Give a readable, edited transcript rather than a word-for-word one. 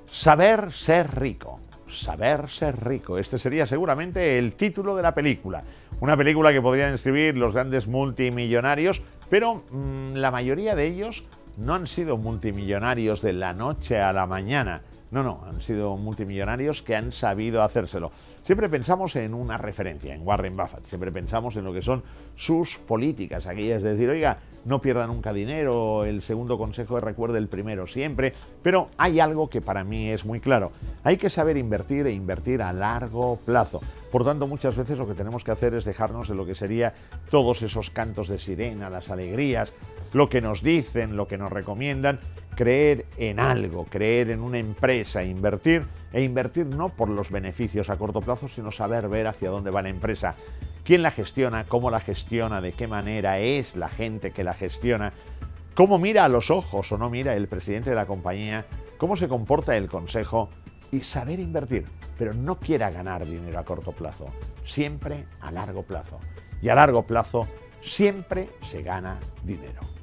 Saber ser rico. Saber ser rico. Este sería seguramente el título de la película. Una película que podrían escribir los grandes multimillonarios, pero la mayoría de ellos no han sido multimillonarios de la noche a la mañana. No, han sido multimillonarios que han sabido hacérselo. Siempre pensamos en una referencia, en Warren Buffett, siempre pensamos en lo que son sus políticas, aquellas de decir, oiga, no pierda nunca dinero, el segundo consejo es recuerde el primero siempre, pero hay algo que para mí es muy claro, hay que saber invertir e invertir a largo plazo. Por tanto, muchas veces lo que tenemos que hacer es dejarnos de lo que sería todos esos cantos de sirena, las alegrías, lo que nos dicen, lo que nos recomiendan, creer en algo, creer en una empresa, invertir no por los beneficios a corto plazo, sino saber ver hacia dónde va la empresa, quién la gestiona, cómo la gestiona, de qué manera es la gente que la gestiona, cómo mira a los ojos o no mira el presidente de la compañía, cómo se comporta el consejo y saber invertir, pero no quiera ganar dinero a corto plazo, siempre a largo plazo. Y a largo plazo siempre se gana dinero.